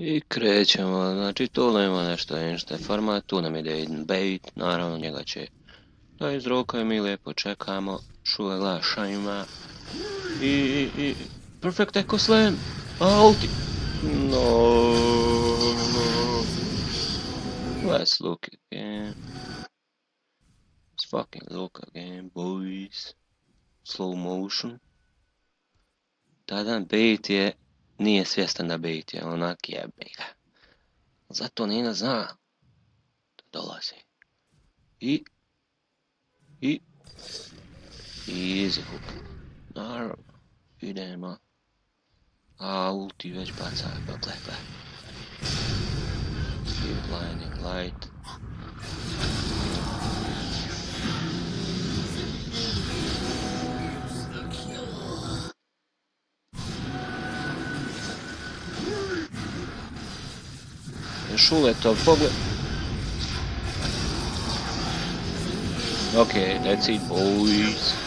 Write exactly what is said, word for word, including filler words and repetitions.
I krećemo, znači tu nema nešto inšte format, tu nam ide jedan bait, naravno njega će da izrokaju, mi lijepo čekamo, šule glašanjima i, i, i, perfect echo slam, ulti, no, let's look again, let's fucking look again, boys, slow motion, Dadan bait je, nije svjestan da bait je, onak jebe ga. Zato Nina zna da dolazi. I... I... Easy hook. Naravno. Idemo. A ulti već baca. Gle, gle. Speed blinding light. Šuletov pogled. Okay, that's it, boys.